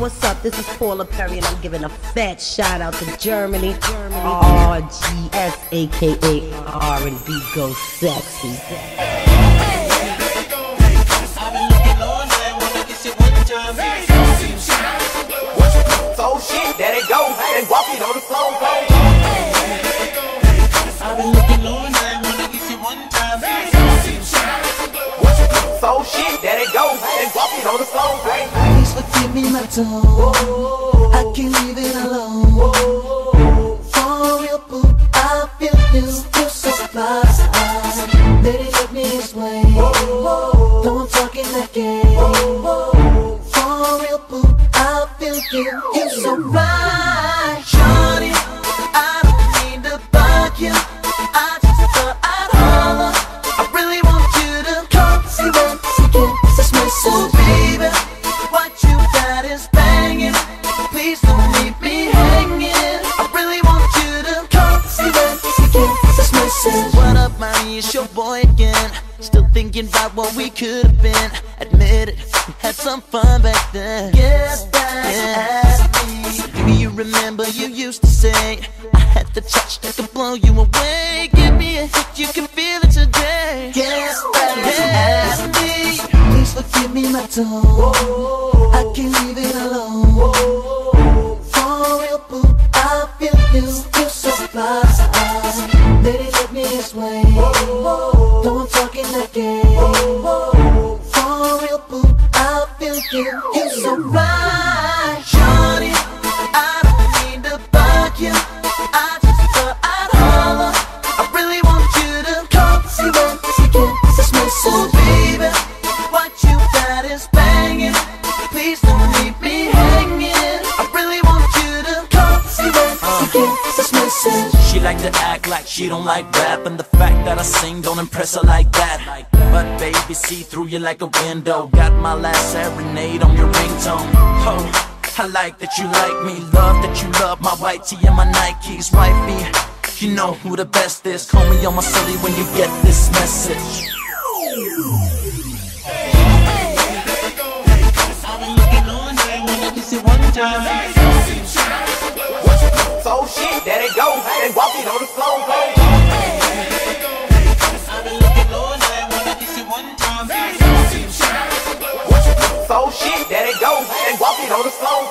what's up? This is Paula Perry, and I'm giving a fat shout out to Germany. RGS, aka R&B Go Sexy. I've been looking all night, wanna kiss it one time. So shit, there it go, and walking on the floor. I've been looking all night, wanna kiss it one time. So shit, there it go, and walking on the floor. Please forgive me my tone, I can't leave it alone. For real, boo, I feel you, you're so fly. Lady, let me explain, though I'm talking that game. For real, boo, I feel you, you're so right. Shawty, I don't mean to bug you, I just thought I'd holler. I really want you to come see when again, that's my soul, baby. What you got is banging, please don't leave me hanging. I really want you to come see when again, that's my soul. What up, mommy, it's your boy again. Still thinking about what we could have been. Admit it, we had some fun back then. Yes, that's me. Maybe you remember you used to say I had the touch that could blow you away. Give me a hit, you can feel it today. Yes, that's me. Please forgive me my tone, I can't leave it alone. For real, boo, I feel you, you're so fly. Lady, let me explain, though I'm talking that game. For real, boo, I feel you, you're so right. Shawty, I don't mean to bug you, I just thought I'd holler. I really want you to come see when again, that's my soul, baby. What you got is banging, please don't leave me hanging. I really want you to come see when again, that's my soul. She like to act like she don't like rap, and the fact that I sing don't impress her like that. But baby, see through you like a window. Got my last serenade on your ringtone. Oh, I like that you like me, love that you love my white tee and my Nikes. Wifey, you know who the best is. Call me on my silly when you get this message. I've been looking all night, wanna kiss it one time. So shit, there it go, and walking on the floor. I've been looking all night, wanna kiss it one time. So shit, there it go, and walking on the floor.